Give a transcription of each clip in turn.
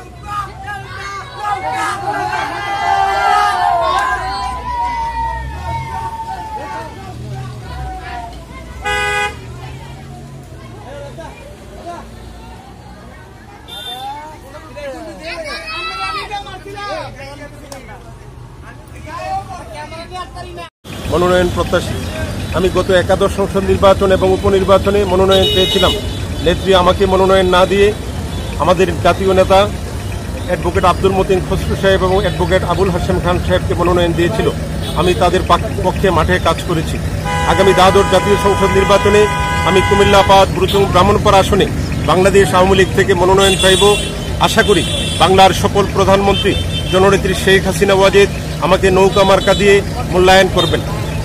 মনোনয়ন প্রত্যাশী। আমি গত একাদশ সংসদ নির্বাচন এবং উপনির্বাচনে মনোনয়ন পেয়েছিলাম। নেত্রী আমাকে মনোনয়ন না দিয়ে আমাদের জাতীয় নেতা অ্যাডভোকেট আব্দুল মতিন খসরু সাহেব এবং অ্যাডভোকেট আবুল হাশেম খান সাহেবকে মনোনয়ন দিয়েছিল। আমি তাদের পক্ষে মাঠে কাজ করেছি। আগামী দ্বাদশ জাতীয় সংসদ নির্বাচনে আমি কুমিল্লা পাঁচ বুড়ুচং ব্রাহ্মণপাড়া আসনে বাংলাদেশ আওয়ামী লীগ থেকে মনোনয়ন চাইব। আশা করি বাংলার সফল প্রধানমন্ত্রী জননেত্রী শেখ হাসিনা ওয়াজেদ আমাকে নৌকা মার্কা দিয়ে মূল্যায়ন করবেন।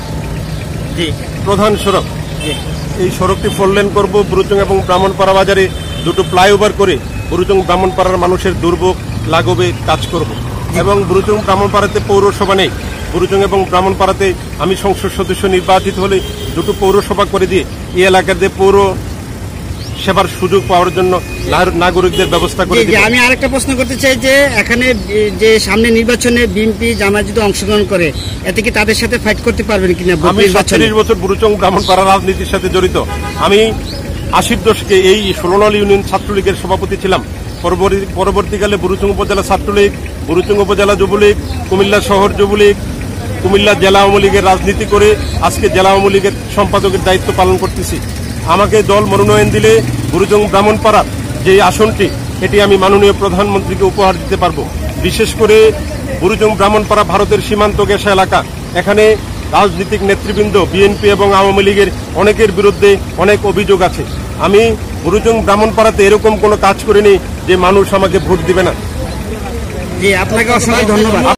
প্রধান সড়ক, এই সড়কটি ফোরলেন করব। বুড়ুচং এবং ব্রাহ্মণপাড়া বাজারে দুটো ফ্লাইওভার করে বুড়ুচং ব্রাহ্মণপাড়ার মানুষের দুর্ভোগ লাঘবে কাজ করব। এবং বুড়ুচং ব্রাহ্মণপাড়াতে পৌরসভা নেই। বুড়ুচং এবং ব্রাহ্মণপাড়াতে আমি সংসদ সদস্য নির্বাচিত হলে দুটো পৌরসভা করে দিয়ে এই এলাকাতে পৌর সেবার সুযোগ পাওয়ার জন্য নাগরিকদের ব্যবস্থা করে দিই। আমি আরেকটা প্রশ্ন করতে চাই যে এখানে যে সামনে নির্বাচনে বিএনপি জামায়াত যদি অংশগ্রহণ করে এতে কি তাদের সাথে ফাইট করতে পারবেন কিনা? আমি ৪৭ বছর বুড়ুচং ব্রাহ্মণপাড়া রাজনীতির সাথে জড়িত। আমি ৮০ দশকে এই ১৬ ইউনিয়ন ছাত্রলীগের সভাপতি ছিলাম। পরবর্তীকালে বুড়ুচং উপজেলা ছাত্রলীগ, বুড়ুচং উপজেলা যুবলীগ, কুমিল্লা শহর যুবলীগ, কুমিল্লা জেলা আওয়ামী লীগের রাজনীতি করে আজকে জেলা আওয়ামী লীগের সম্পাদকের দায়িত্ব পালন করতেছি। আমাকে দল মনোনয়ন দিলে বুড়ুচং ব্রাহ্মণপাড়ার যে আসনটি এটি আমি মাননীয় প্রধানমন্ত্রীকে উপহার দিতে পারবো। বিশেষ করে বুড়ুচং ব্রাহ্মণপাড়া ভারতের সীমান্ত ঘেঁষা এলাকা। এখানে রাজনৈতিক নেতৃবৃন্দ বিএনপি এবং আওয়ামী লীগের অনেকের বিরুদ্ধে অনেক অভিযোগ আছে। আমি বুড়ুচং ব্রাহ্মণপাড়াতে এরকম কোনো কাজ করিনি যে মানুষ আমাকে ভোট দিবে না। আপনাকে অসংখ্য ধন্যবাদ।